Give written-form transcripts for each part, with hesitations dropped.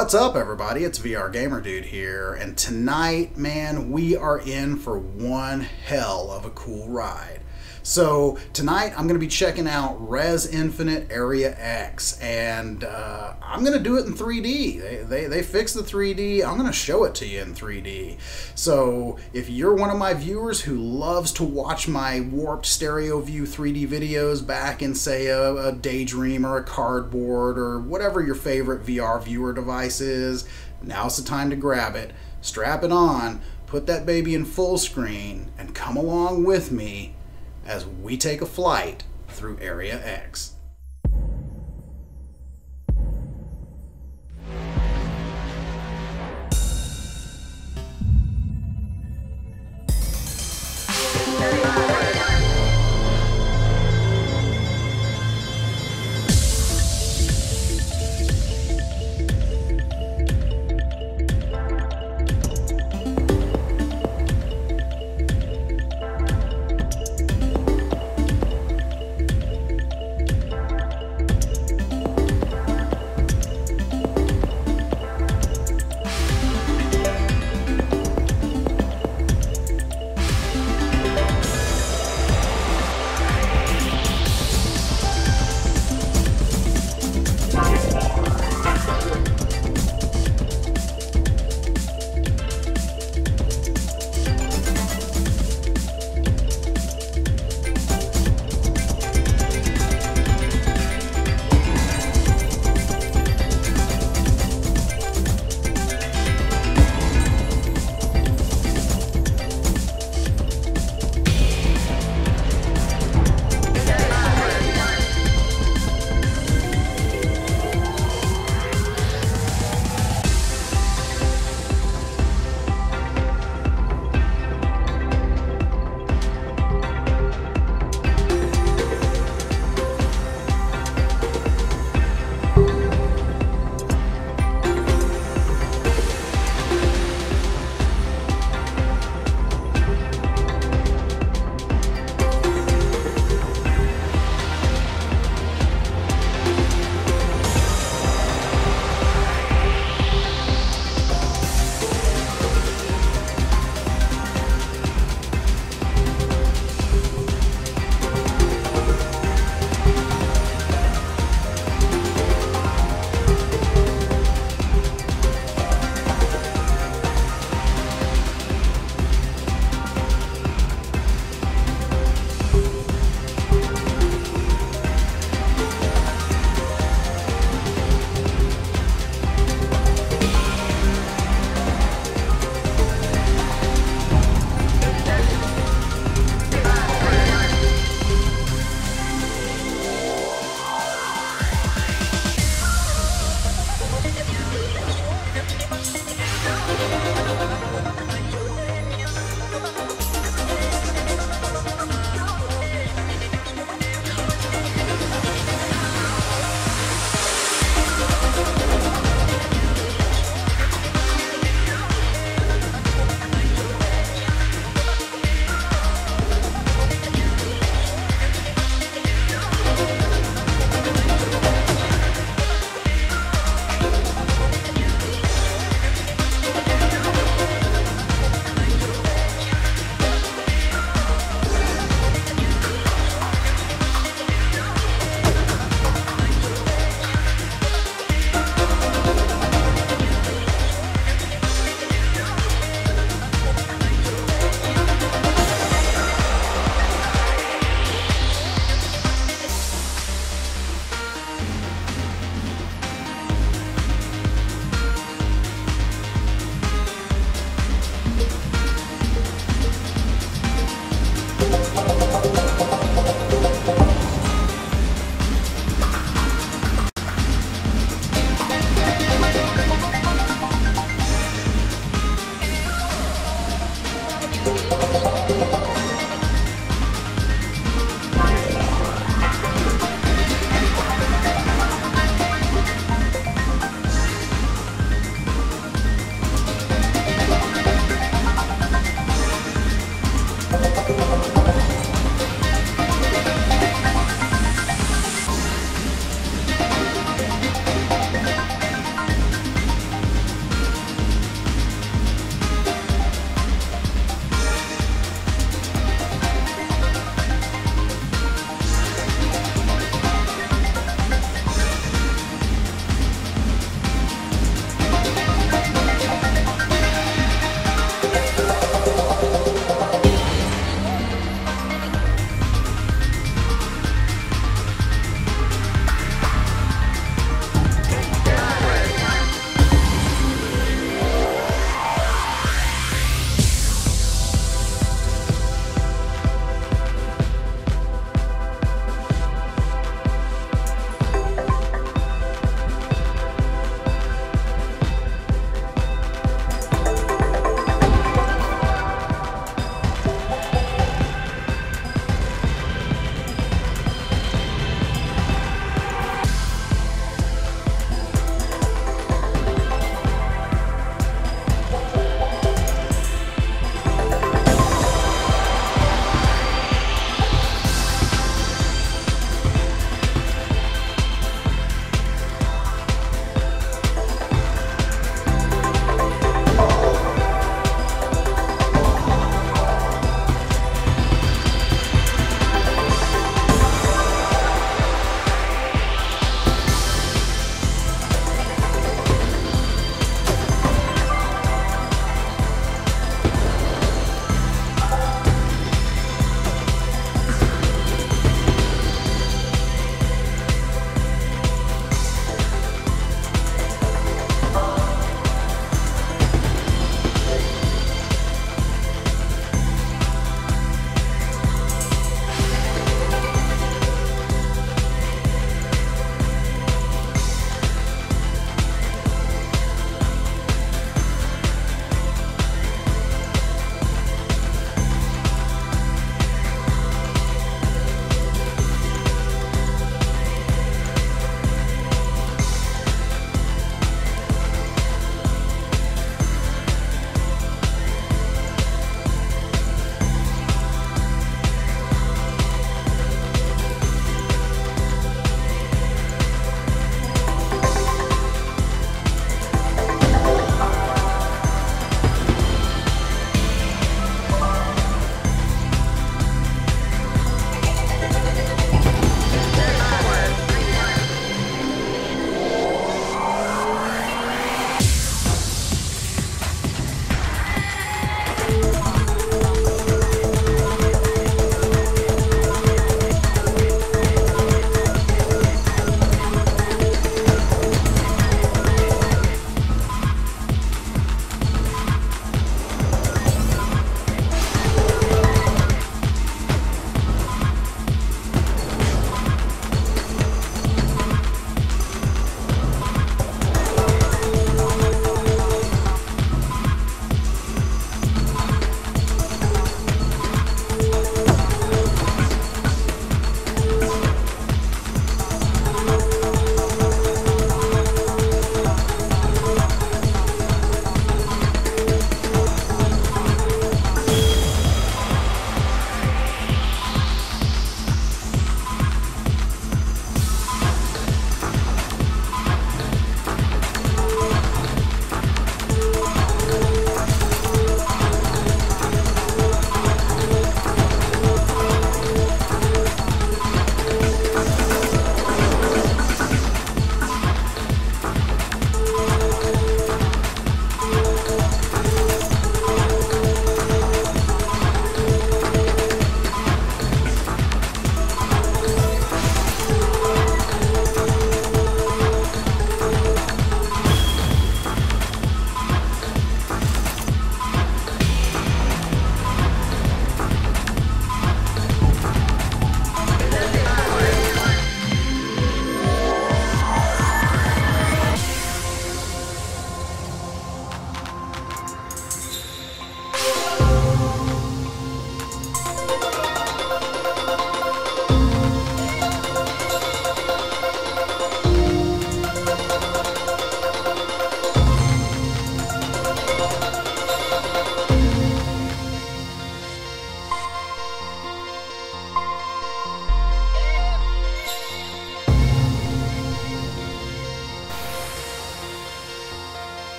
What's up, everybody? It's vrgamerdude here, and tonight, man, we are in for one hell of a cool ride. So tonight I'm going to be checking out Rez Infinite Area X, and I'm going to do it in 3D. They fixed the 3D. I'm going to show it to you in 3D. So if you're one of my viewers who loves to watch my warped stereo view 3D videos back in, say, a Daydream or a Cardboard or whatever your favorite VR viewer device is, now's the time to grab it, strap it on, put that baby in full screen, and come along with me as we take a flight through Area X.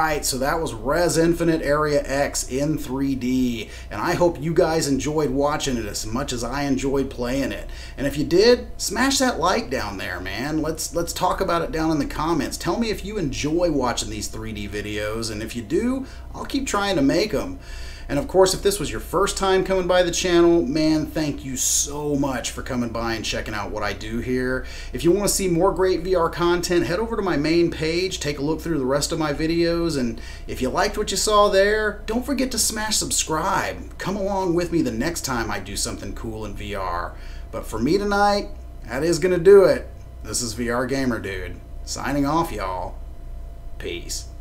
right, so that was Rez Infinite Area X in 3D, and I hope you guys enjoyed watching it as much as I enjoyed playing it. And if you did, smash that like down there, man. Let's talk about it down in the comments. Tell me if you enjoy watching these 3D videos, and if you do, I'll keep trying to make them. And of course, if this was your first time coming by the channel, man, thank you so much for coming by and checking out what I do here. If you want to see more great VR content, head over to my main page, take a look through the rest of my videos, and if you liked what you saw there, don't forget to smash subscribe. Come along with me the next time I do something cool in VR. But for me tonight, that is going to do it. This is VR Gamer Dude, signing off, y'all. Peace.